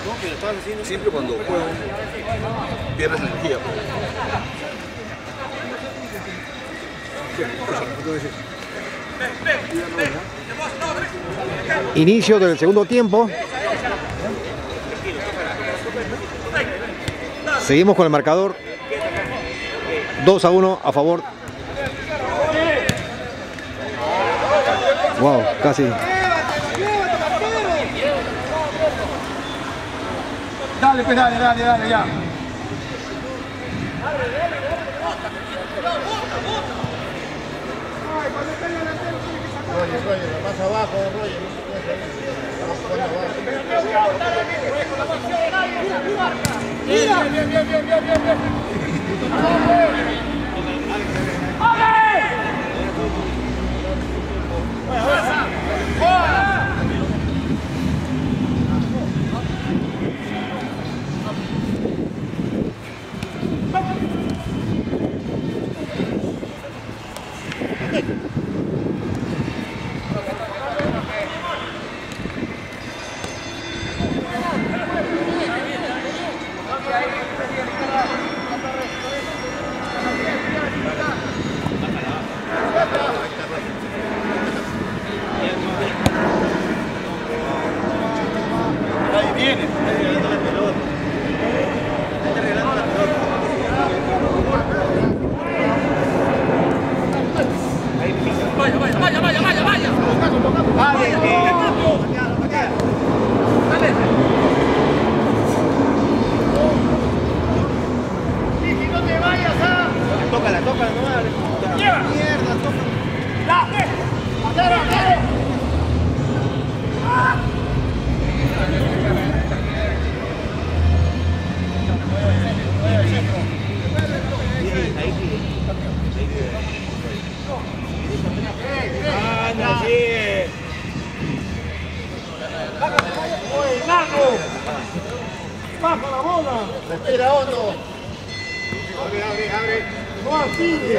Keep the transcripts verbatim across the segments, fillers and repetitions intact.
Siempre cuando juego pierdes energía. Inicio del segundo tiempo. Seguimos con el marcador dos a uno a favor. Wow, casi. Dale, pues dale, dale, dale, ya. Roger, Roger, la pasa abajo, Roger. Bien, bien, bien, bien, bien, bien, bien. Ahí viene, está regalando la pelota. Está regalando la pelota. Vaya, vaya, vaya, vaya, vaya, vaya. Vaya, Dale. tócala, tócala, no vale. Lleva. Mierda, tócala. Dale. Dale, dale. Ah. Anda, sigue. ¡Largo! ¡Baja la bola! Respira hondo. Abre, abre, abre. ¡No así!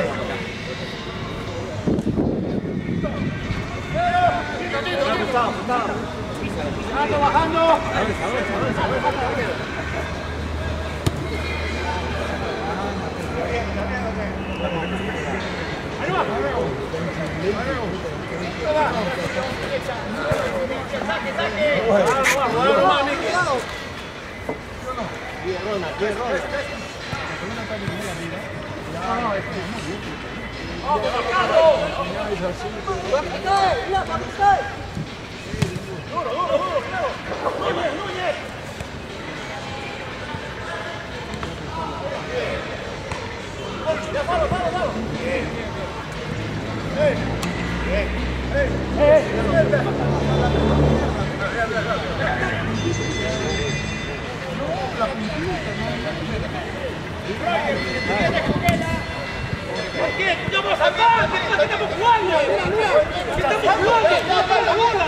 ¡Bajando, bajando! ¡Ahí va! ¡Saque, saque! Bien, Rona, bien, Rona. ¡Vamos, Ricardo! ¡Duro, duro, duro! ¡Núñez, Núñez! ¡Ya, palo, palo, palo! ¡Eh! ¡Eh! ¡Eh! ¡Eh! ¿Por qué? ¡Estamos acá! ¿Qué estamos jugando? ¿Qué estamos jugando? ¡Dale la bola!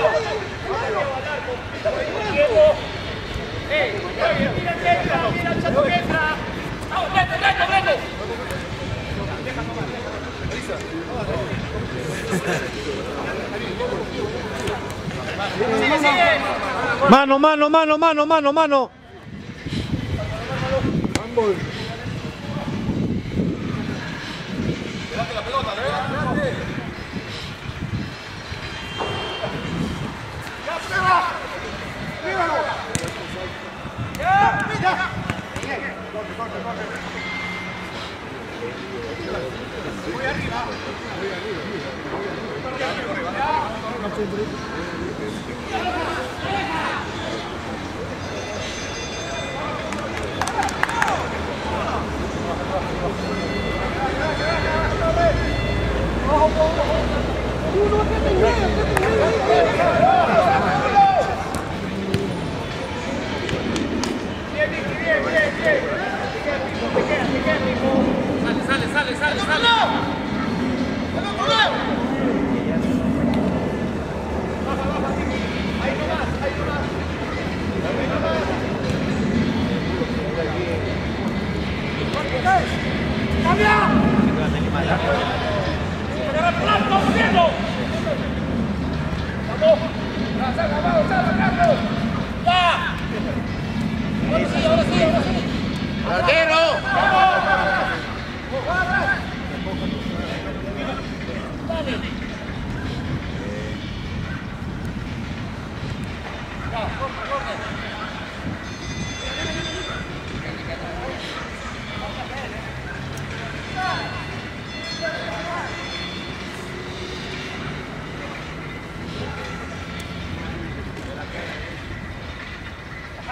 ¡Eh! ¡Mira el que entra! ¡Mira el chato que entra! ¡Vamos, vete, vete, vete! ¡Sigue, sigue! Mano, mano, mano, mano, mano, mano. Delante la pelota, delante. ¡Ya, prueba! ¡Vívalo! ¡Ya! ¡Ya! Corte, corte, corte. Voy arriba. Voy arriba. Uno que te lleve, que te lleve. Bien, bien, bien, bien. Te queda, te queda, te queda. Sale, sale, sale, sale, sale. ¡Vamos, vamos! Baja, baja, ahí nomás, ahí nomás. Ahí nomás. ¡Cambia! ¡Agarra el plato, vamos viendo! ¡Vamos! ¡Vamos, vamos, vamos! ¡Ya!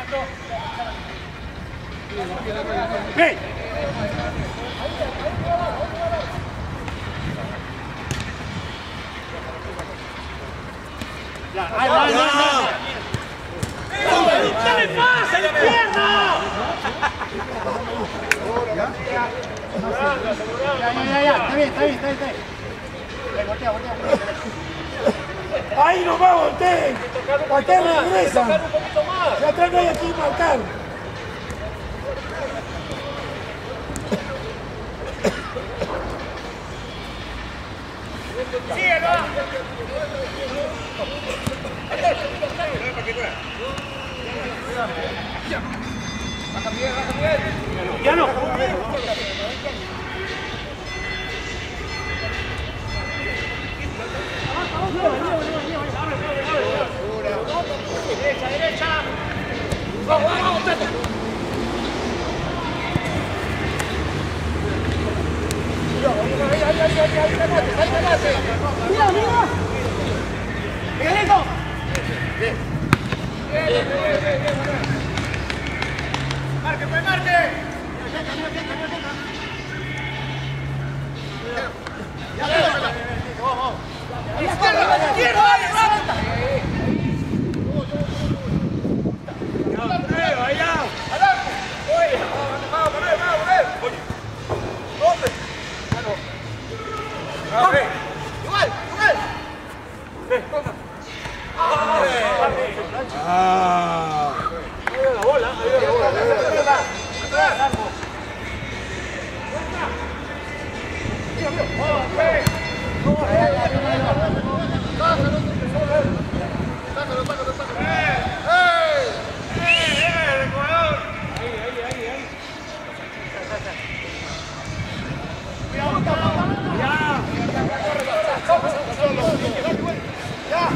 ¡Bien! Ya, ahí va, ahí va, ahí va. ¡No le pasa la pierna! Ya, ya, ya, ya, está bien, está bien, está bien, está bien. Voltea, voltea, voltea. Ahí nos va, volteen. Volteen, regresan. Ya atrás no hay aquí marcar. ¡Síguelo! ¡Ya no! Derecha, derecha. Vamos, vamos, vamos. Mira, mira. Miguelito. Bien. Bien, bien, bien, bien. Marque, pues, marque. Ya, vamos, vamos. Izquierda, izquierda, izquierda. Allá. Adelante. Oye, vamos, vamos, vamos, vamos. ¿Dónde? Ah, no. Igual, igual. Ven, toma. Ah. Ahí va la bola, ahí va la bola. Atrás, Armo. Mira, mira. Vamos, ven. Sácalo, sácalo, sácalo. ¡Eh! ¡Eh, eh, el jugador! Ahí, ahí, ahí, ahí. Cuidado, cuidado. Ya. Ya.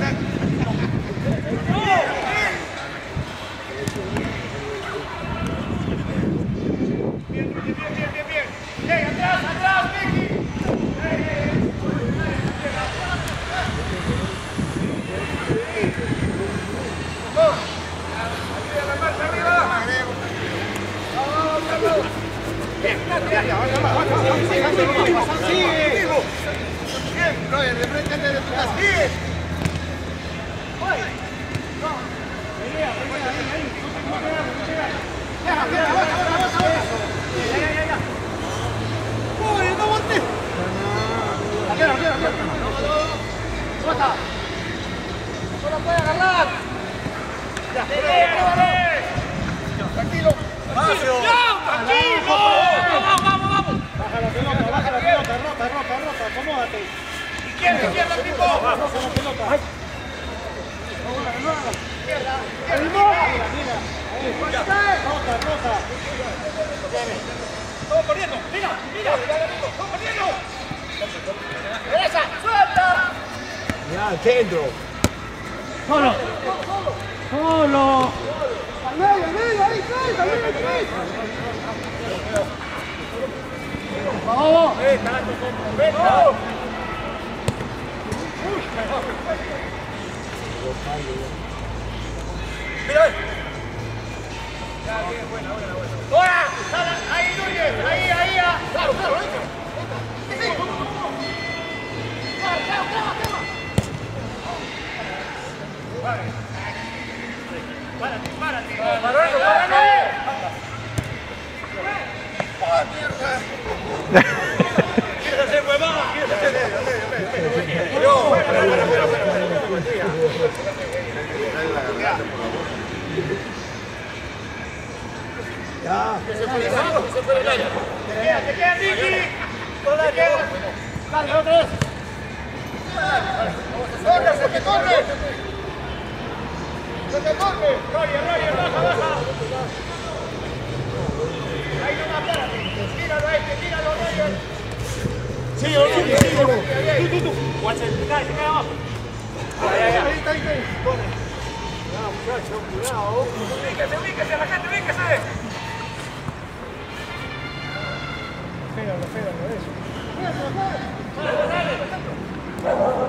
Bien, bien, bien, bien, bien. Hey, atrás, atrás, Vicky. Hey, hey. Vamos. Arriba, la marcha, arriba. Vamos, vamos. Bien, ya, ya, vamos, vamos, vamos. Sigue. Bien, Roger, de frente de detrás. Sigue. Voy. No. Pelea, pelea, ahí, ahí. No pega, no pega. Deja, deja, bota, bota, bota, bota. Ya, ya, ya, ya. Uy, no bote. Aquí, aquí, aquí. Bota. Solo puede agarrar. Ya, tranquilo. Tranquilo. Tranquilo. Vamos, vamos, vamos. Baja la pelota, baja la pelota, rota, rota, rota, acomódate. Izquierda, izquierda, tipo. Baja la pelota. Izquierda, izquierda. Mira, rota, rota. Todo corriendo, mira, mira. Todo corriendo. Derecha, suelta. Ya, centro. Solo. Solo. Al medio, al medio, ahí, ahí, al medio, ahí. Vamos. Vete, vete. Mira, ya, bien, buena, buena, buena. ¡Ahora! ¡Ahí, Núñez! ¡Ahí, ahí! Claro, claro, entra. ¡Sí! ¡Claro, claro, claro, claro! ¡Párate, párate! ¡Párate, párate! ¡Oh, mierda! ¿Quieres hacer huevada? ¿Quieres hacer medio? No, fuera, fuera, fuera, fuera. Ya. Se fue el lado, se fue el lado. ¡Te queda, te queda, Vicky! ¡Te queda! ¡Dale, otra vez! ¡Corre, porque corre! ¡Que te corre! ¡Roger, Roger, baja, baja! Ahí no me apárate. Tíralo a este, tíralo, Roger. Sí, yo sí, sí. Tú, tú, tú. Guacha, se cae, se cae abajo. Ahí está, ahí está, ahí está. Ya, muchacho, cuidado. Ubíquese, ubíquese, la gente, ubíquese. Pégalo, pégalo, eso. Dale, dale.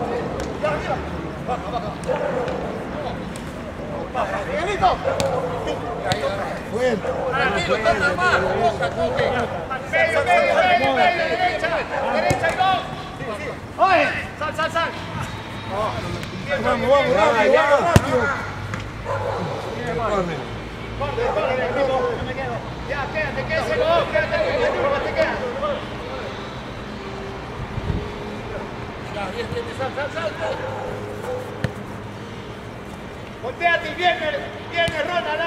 Ya, arriba. Baja, baja. Baja, Miguelito. Fuerte. Tranquilo, toca más, toca, toque. Medio, medio, medio, medio, derecha, derecha y dos. Oye, sal, sal, sal. Vamos, vamos, rápido, vamos, rápido. Corre, corre, equipo. Ya, quédate, quédate, quédate, te quedas. Ya, bien, bien, sal, sal, sal. Volteate y viene, viene Ronald.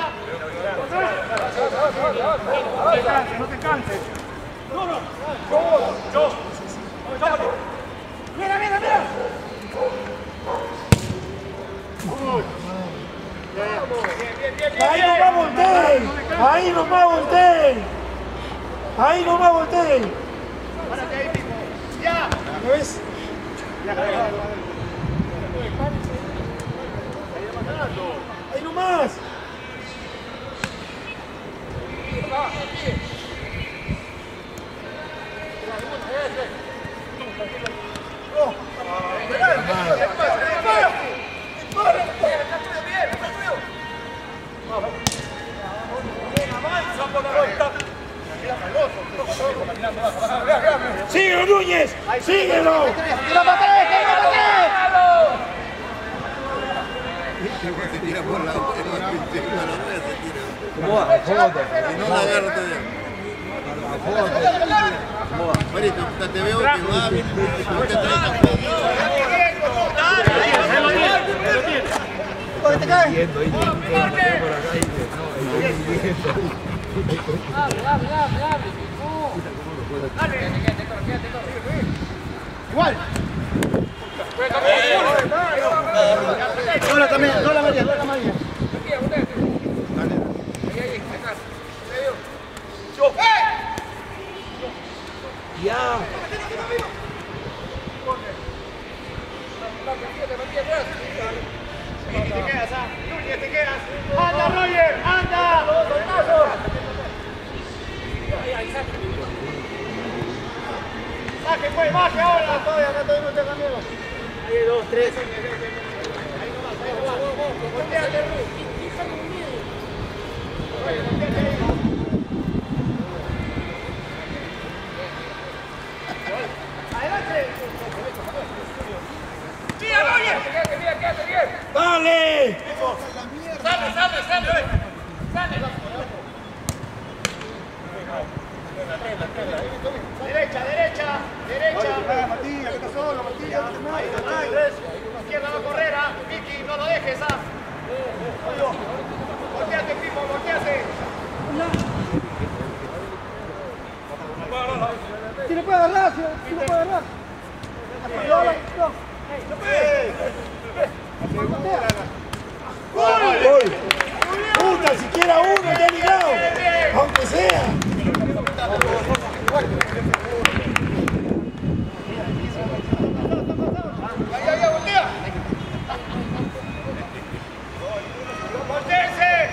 No te canses, no te canses. No, no. Yo, yo. Mira, mira, mira. Ahí nomás volteen, ahí nomás volteen, ahí nomás volteen. Párate ahí mismo. Ya. ¿Me ves? Ahí nomás. ¡Síguelo, Núñez! ¡Síguelo! ¡Que lo patee, que lo patee! ¿Cómo va? Si no la agarro todavía. ¿Cómo va? Marito, te veo que va bien. No te traigas. ¿Te caes? Igual. Sola también, sola María, sola María. Ya. Te quedas, ah. Núñez, te quedas. ¡Anda, Roger! ¡Anda! ¡Saque, pues! ¡Baje ahora! Todavía acá todavía no está cambiando. Ahí, dos, tres. Ahí nomás, ahí nomás. Volteate, Ru. Volteate ahí. ¡Adelante! ¡Mira, Roger! ¡Quédate bien, quédate bien! ¡Dale! ¡Sale, sale, sale! ¡Sale! Derecha, derecha, derecha. Matías, ¿qué pasó? La Matías, Ahí está, izquierda va a correr, ¿ah? Vicky, no lo dejes, ¿ah? Volteate, Pipo, volteate. Si le puede agarrar, si le puede agarrar. ¡Gol! ¡Puta, siquiera uno ya ligado! ¡Aunque sea! Ahí, ahí, voltea. ¡Voltéense!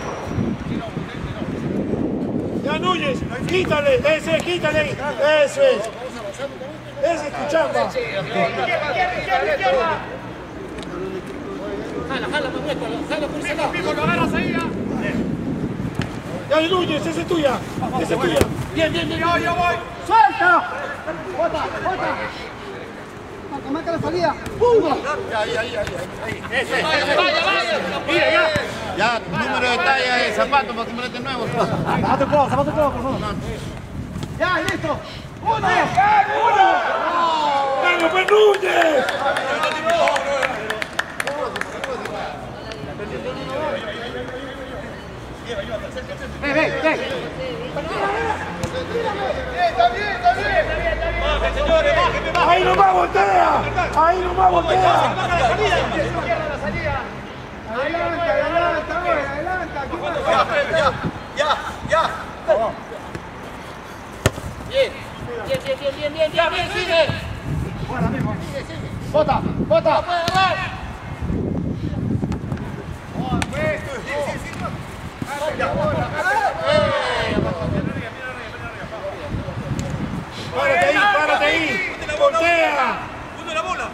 ¡Ya, Núñez! ¡Quítale! ¡Ese, quítale! ¡Eso es! ¡Ese es tu chamba! Izquierda, izquierda, izquierda, izquierda. Jala, jala, Manuel, jala por ese lado. Pipo, lo agarras ahí, ¿ah? ¡Ya, Núñez! ¡Esa es tuya! ¡Esa es tuya! Bien, bien, bien. Yo, yo voy. ¡Suelta! ¡Bota, bota! Marca, marca la salida. ¡Pum! Ahí, ahí, ahí, ahí. Ese, vaya, vaya, vaya. Mira, ya. Ya, número de talla de zapatos para que me metes nuevos. Zapato en juego, zapato en juego, por favor. Ya, listo. ¡Uno! ¡Uno! ¡Venga, pues, Núñez! Ven, ven, ven. Está bien, está bien. Baje, señores, baje, baje. ¡Ahí nomás voltea! ¡Ahí nomás voltea! Izquierda la salida. Adelanta, adelanta, güey, adelanta. Ya, ya, ya. Bien, bien, bien, bien, bien, bien, ya, bien, sigue. Bota, bota. ¡Párate ahí, párate ahí! ¡Voltea! ¡Punto la bola!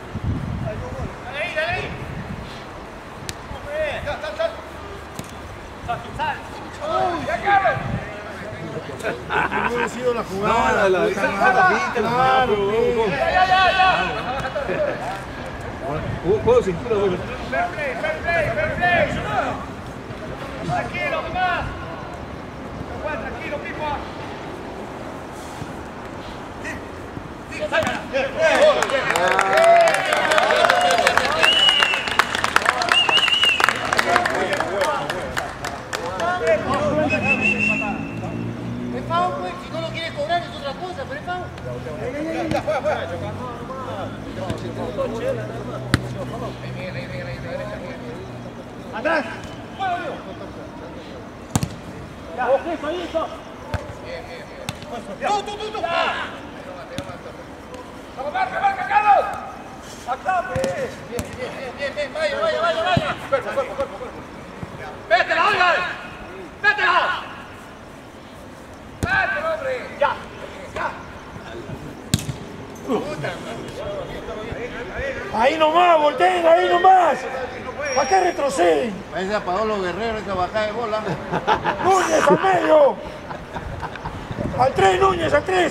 Dale ahí, dale ahí. Ya, sal, sal. No hubiera sido la jugada. No, la Claro, juego sin tiro, bueno. Fair play, fair play, fair play. Tranquilo, mamá. Juan, tranquilo, Pipo. Sí, sácala. Es foul, pues, si no lo quieres cobrar es otra cosa, pero es foul. Ya, fuera, fuera. Atrás. Ya, eso, eso. Tú, tú, tú, tú. Vamos, marca, marca, Carlos. Acá, pues. Bien, bien, bien, bien. Vaya, vaya, vaya, vaya. Cuerpo, cuerpo, cuerpo, cuerpo. ¡Métela, oiga! ¡Métela! ¡Métela, hombre! ¡Ya! ¡Ya! ahí nomás, volteen, ahí nomás. ¿Para qué retroceden? Parece a Paolo Guerrero esa bajada de bola. Núñez al medio. Al tres, Núñez, al tres.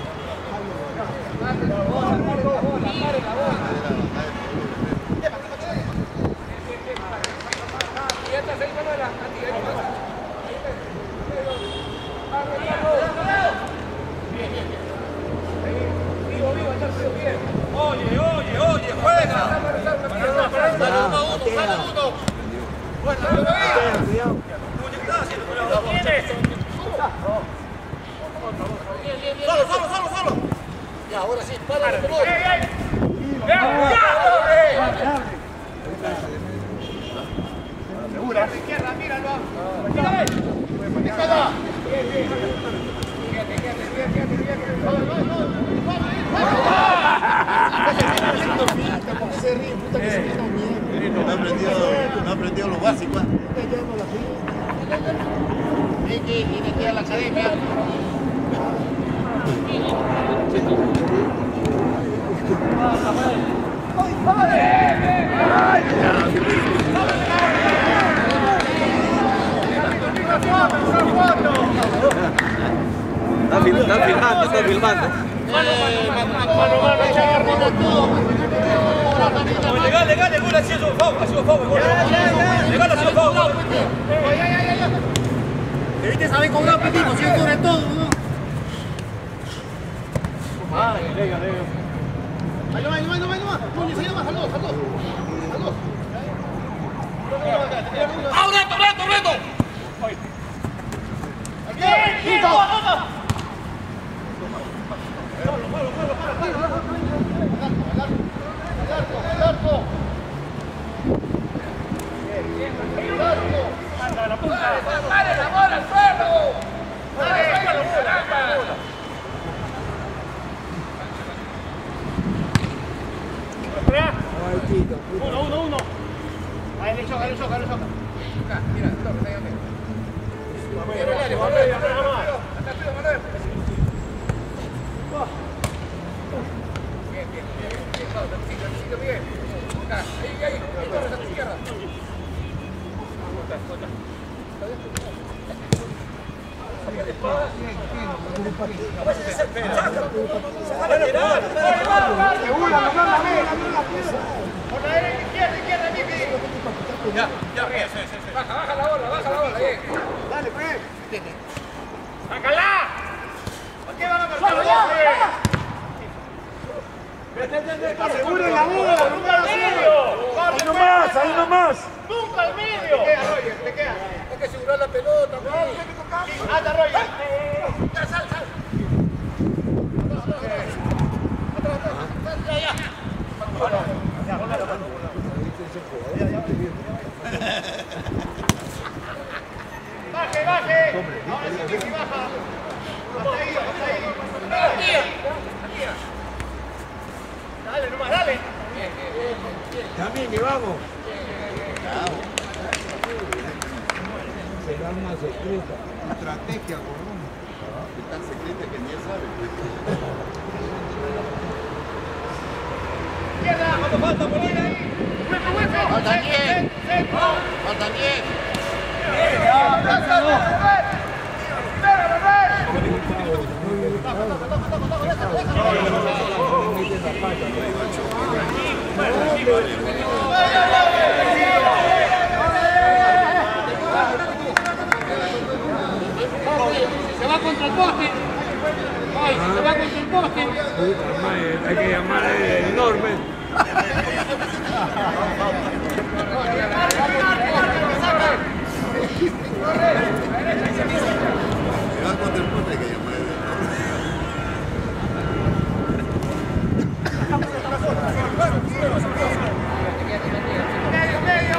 Oye, oye, oye, juega. Dale uno a uno, dale uno. Bueno, cuidado. ¿Lo tienes? Solo, solo, solo, solo. Ya, ahora sí, para la pelota. ¡Ya! Segura. Izquierda, míralo. Míralo. Izquierda. Bien, bien. Quédate, quédate, quédate, quédate. No, no, no. No ha aprendido, no ha aprendido lo básico. Vicky, tiene que ir a la academia. Está filmando, está filmando. Legal, legal, el gol ha sido foul, ha sido foul, legal ha sido foul. Debiste saber cobrar, Petito, si sobre todo, ¿no? Ahí no, ahí no, ahí no, ahí no. Núñez, ahí nomás, saludos, saludos. Saludos. ¡Ah, reto, reto, reto! ¡Bien, bien! ¡Dale la bola al suelo! ¡Dale la bola! Uno, uno, uno. Ahí le choca, le choca, le choca. Mira, toca, ahí, amigo. Bien, bien, bien, bien, sigue, sigue bien. Ahí, ahí, ahí, Torres a tu izquierda. Ya, ya, bien, sí, sí, sí. Baja, baja la bola, baja la bola, bien. Dale, pues. ¡Sácala! ¿Por qué van a marcar? Aseguren la bola, nunca al medio. Ahí nomás, ahí nomás. ¡Nunca al medio! Te queda, Roger, te queda. Hay que asegurar la pelota, güey. ¡Anda, Roger! ¡Ya, sal, sal! ¡Atrás, atrás! ¡Ya, ya! ¡Baje, baje! Ahora sí, Vicky, baja. Hasta ahí, hasta ahí. Aquí, dale, nomás, dale. Bien, bien, bien, bien. También, que vamos. Será una secreta. Estrategia, gordón. Es tan secreta que ni él sabe. Izquierda, cuando falta Molina ahí. Hueco, hueco. Falta diez. Centro. Faltan diez. Bien, contra el poste. Ay, si se va contra el poste. Hay que llamar a enorme. Se va contra el poste, hay que llamar a Medio, medio.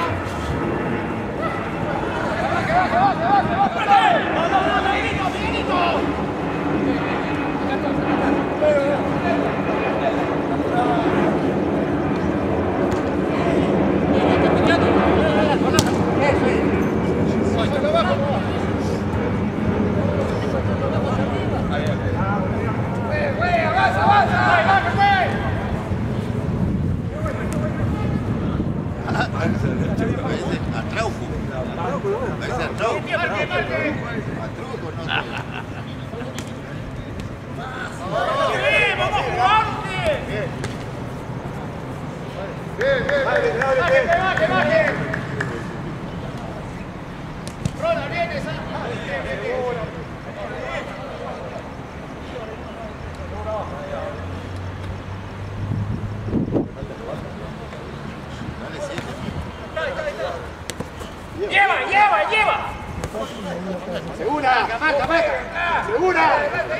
Lleva, lleva, lleva. Segura, marca, marca. Segura.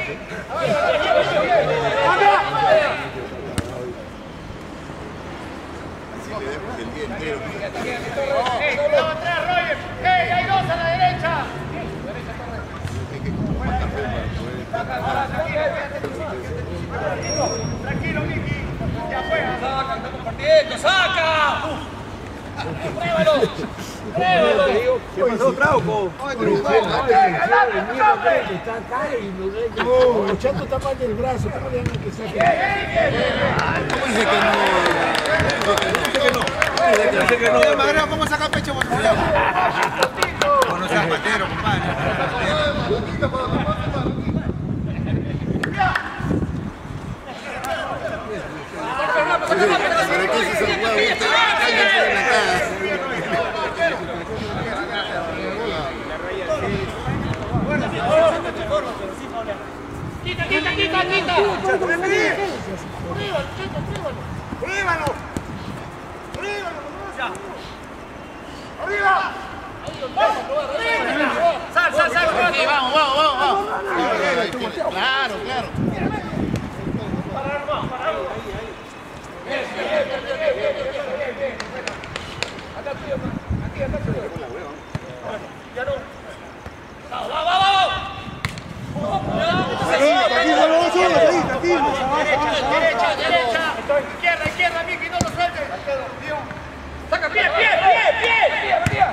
el día entero. ¡Ey, estamos atrás, Roger! ¡Ey, hay dos a la derecha! Tranquilo, Miki. Ya fue. Saca, estamos partiendo, saca. Pruébalo. Pruébalo. ¿Qué pasó, Trauco? Está acá y no no, el chato está mal del brazo, ¿cómo le dan que saque? Dice que no. Dice que no. Dice que no. Dice que no. ¿Cómo saca pecho? No seas patero, compadre. ¿Para qué se se puede? Cállense en la cara. ¡Quita, quita, quita, quita! ¡Pruébalo! ¡Arriba! ¡Sal, sal, sal! ¡Vamos, vamos, vamos! vamos. Claro, claro. Derecha, derecha. Izquierda, izquierda, Miki, no lo sueltes. Saca, pie, pie, pie, pie.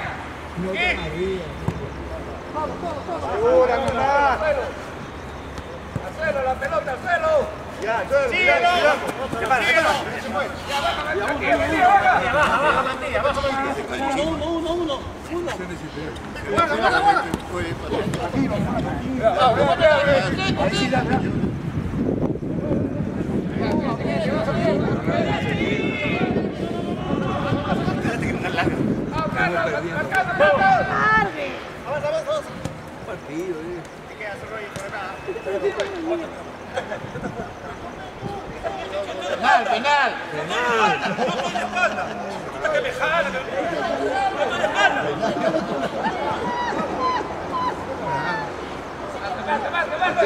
Segura, Milán. Al suelo, la pelota, al suelo. Ya, síguelo. Síguelo. Ya baja, Mantilla. Baja, baja, Mantilla, baja, Mantilla. Uno, uno, uno, uno. Guarda, guarda, guarda. Penal, penal. Penal. No estoy de espalda. Puta que me jala. No estoy de espalda. Marca, marca, marca.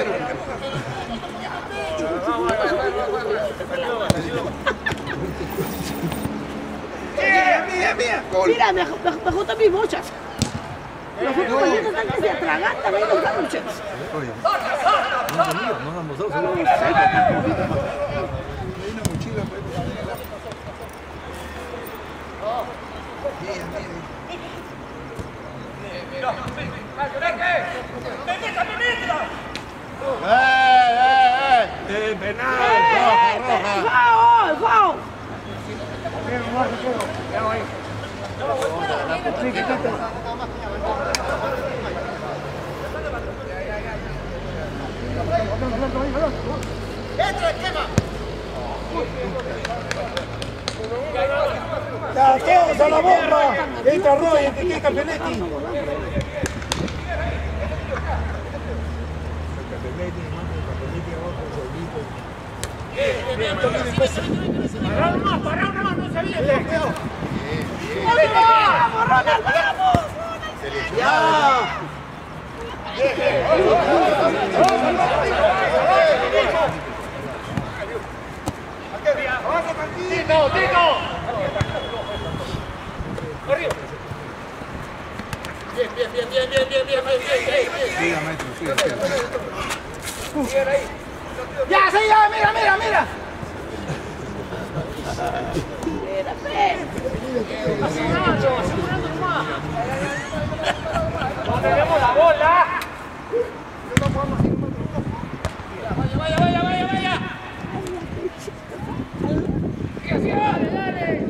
Mira, me, me, me ajusta mis bochas. Los compañeros están que se atragantan ahí los ganuches. No damos dos, solo. ¡Eh, penal! ¡Foul, foul! ¡Entra, esquema! ¡Ya, todos a la bomba! ¡Entra Roy, que quede Campionetti! Tito, Tito. Arriba. Bien, bien, bien, bien, bien, bien, bien, bien, bien, bien. Siga, maestro, siga, siga. Bien ahí. Ya, sí, ya, mira, mira, mira. Asegurando, asegurando nomás. No tenemos la bola. Vaya, vaya, vaya, vaya, vaya. Sigue, sigue, dale, dale.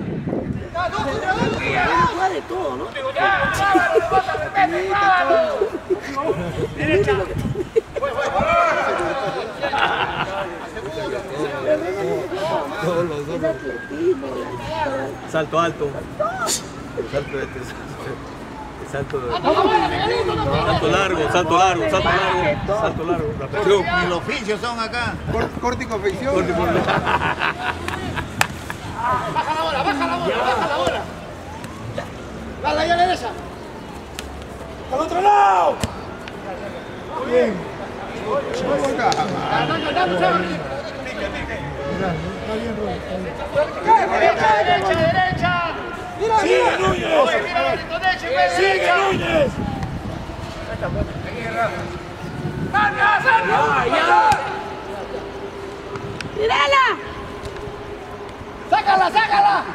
Juega de todo, ¿no? Digo, ya, clávalo, rebota, repete, clávalo. Derecha. Voy, voy, voy. Todos los dos. Salto alto. Salto este. Salto, salto largo, salto largo, salto largo, salto largo. Ni los oficios son acá. Corte y confección. Baja la bola, baja la bola, baja la bola. Dale ahí a la derecha. ¡Al otro lado! Bien. Derecha, derecha, derecha. Mira, ¡Sigue, mira. Núñez! Oye, mira, Benito, derecha, ¡Sigue, derecha. Núñez! ¡Saca, saca! ¡Mírala! ¡Sácala, sácala!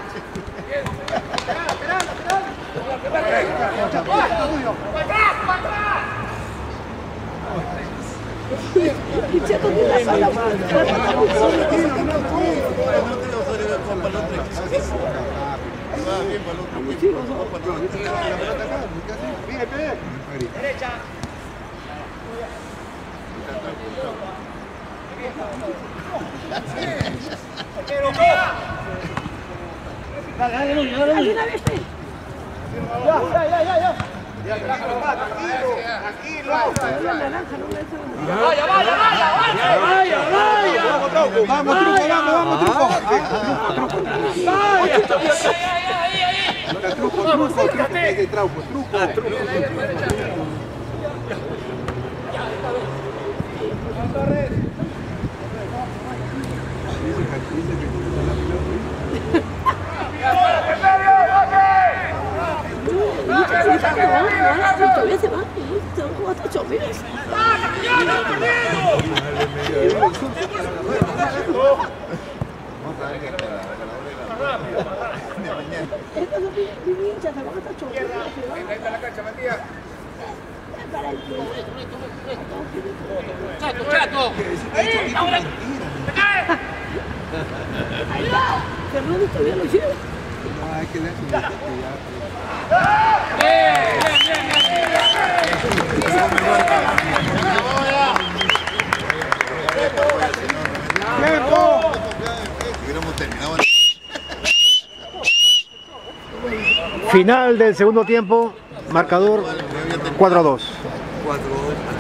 ¡Para atrás, para atrás! Derecha. Dale, dale, Núñez, dale, Núñez. Ya, ya, ya, ya, ya. Vaya, vaya, vaya, vaya, vaya, vaya. Vamos, truco, vamos, vamos, truco. Vaya, ahí, ahí, ahí. Truco, truco, truco, ese trauco, truco. Todavía se va. Se va a jugar hasta ocho mil. Esta no tiene ni hincha, se va hasta ocho mil. Ahí está la cancha, Matías. Chato, chato. Ahí, ahora. ¡Te cae! Ahí va. Fernando todavía lo lleva. No, hay que darse ya. Bien, bien, bien, bien. ¡Tiempo! Hubiéramos terminado. Final del segundo tiempo, marcador cuatro a dos. cuatro.